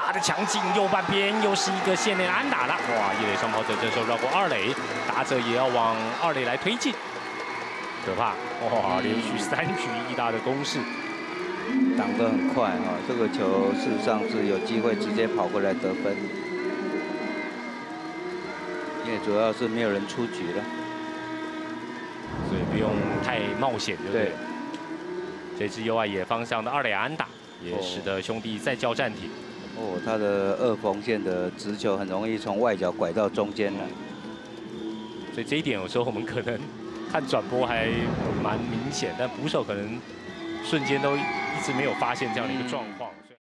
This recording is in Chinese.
打的强劲，右半边又是一个线内安打了。哇，一垒上跑者这时候绕过二垒，打者也要往二垒来推进，可怕！哇，连续3局一打的攻势。 挡得很快哈，这个球事实上是有机会直接跑过来得分，因为主要是没有人出局了， 所以不用太冒险，对不对？这支右外野方向的二垒安打，也使得兄弟再叫暂停。 哦，他的二缝线的直球很容易从外角拐到中间来， 所以这一点有时候我们可能看转播还蛮明显，但捕手可能瞬间都一直没有发现这样的一个状况。